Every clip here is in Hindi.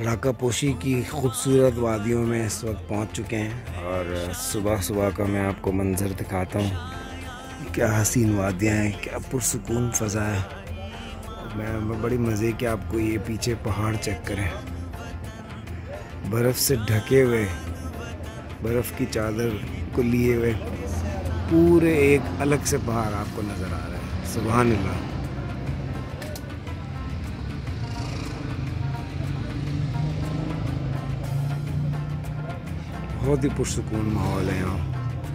राकापोशी की खूबसूरत वादियों में इस वक्त पहुंच चुके हैं और सुबह सुबह का मैं आपको मंज़र दिखाता हूं। क्या हसीन वादियां हैं, क्या पुरसुकून फ़ज़ा है। मैं बड़ी मज़े के आपको ये पीछे पहाड़ चेक करें, बर्फ़ से ढके हुए, बर्फ़ की चादर को लिए हुए पूरे एक अलग से पहाड़ आपको नज़र आ रहा है। सुभान अल्लाह। बहुत ही पुरसुकून माहौल है यहाँ।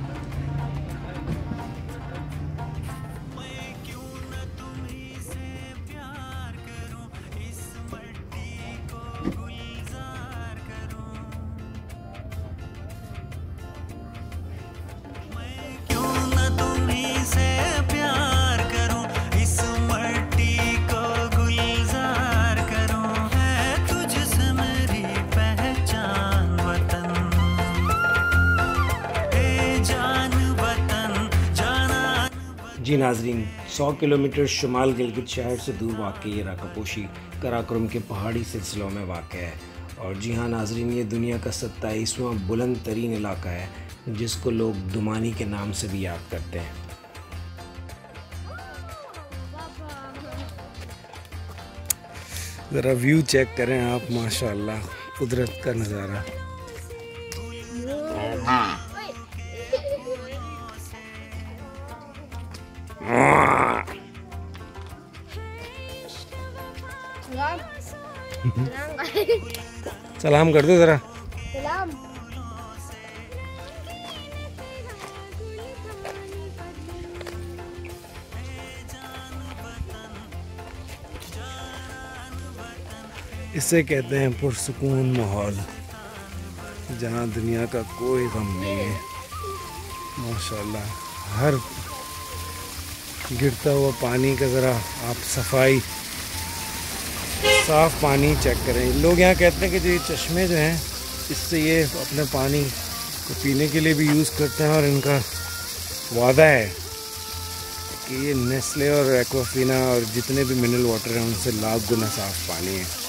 जी नाजरीन, 100 किलोमीटर शुमाल गिलगित शहर से दूर वाक़ ये राकापोशी कराकोरम के पहाड़ी सिलसिलों में वाक़ है। और जी हाँ नाजरीन, ये दुनिया का 27वां बुलंद तरीन इलाका है, जिसको लोग दुमानी के नाम से भी याद करते हैं। ज़रा व्यू चेक करें आप, माशाअल्लाह, कुदरत का नज़ारा। सलाम कर दो ज़रा। सलाम। इसे कहते हैं पुरसुकून माहौल, जहाँ दुनिया का कोई गम नहीं है। माशाअल्लाह, हर गिरता हुआ पानी का ज़रा आप सफाई, साफ़ पानी चेक करें। लोग यहाँ कहते हैं कि जो ये चश्मे जो हैं, इससे ये अपने पानी को पीने के लिए भी यूज़ करते हैं और इनका वादा है कि ये नेस्ले और एक्वाफिना और जितने भी मिनरल वाटर हैं उनसे लाख गुना साफ़ पानी है।